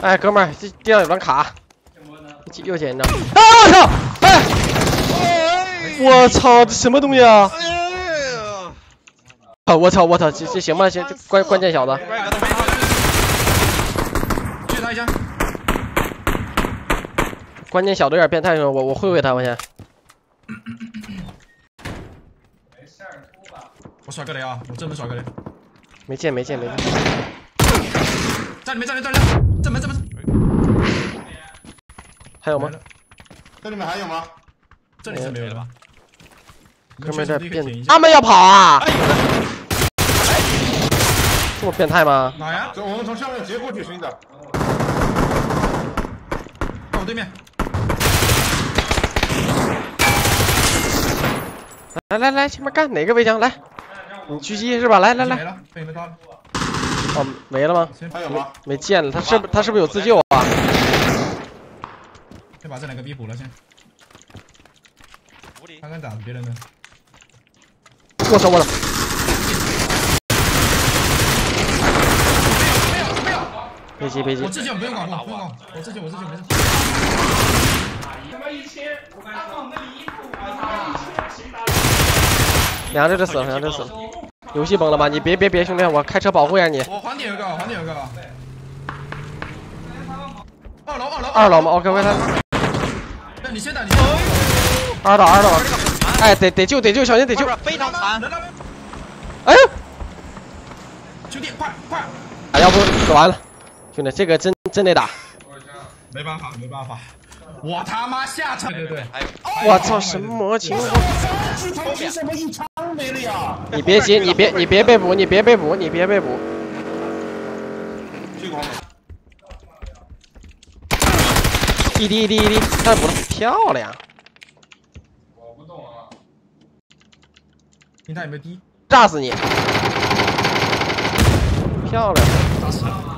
哎，哥们儿，这地上有张卡，又捡一张。啊！我操！哎！我操！这什么东西啊？啊！我操！这行吗？行，关键小子。 去他一下。 关键小子有点变态，我会他，我先。 我甩个雷啊！我正门甩个雷。 没见。 站里面，正门。 还有吗？ 这里面还有吗？ 这里是没有的吧？ 哥们在变，他们要跑啊！这么变态吗？ 哪呀？ 我们从上面直接过去寻找。 到我对面。 来，前面干哪个围墙？来，你狙击是吧？来。 没了，被你们到了。 哦，没了吗？ 还有吗？ 没见了，他是不是有自救啊？ 先把这两个逼补了先。看看打别人的。 我操！别急。 我自救不用管，我自救没事。 两只死了。游戏崩了吧？你别，兄弟，我开车保护一下你。 我黄点有个。 二楼吗 ？OK， 他。 那你先打， 二楼。哎，得救，小心得救。 非常惨。 哎呦！ 兄弟，快！ 哎，要不死完了，兄弟，这个真得打。 没办法，我他妈下场。对。 我操，什么情况？ 什么一枪没了呀？ 你别急，你别被捕。一滴，太补了，漂亮。 我不动了。 你看有没有滴？ 炸死你！漂亮。 打死了。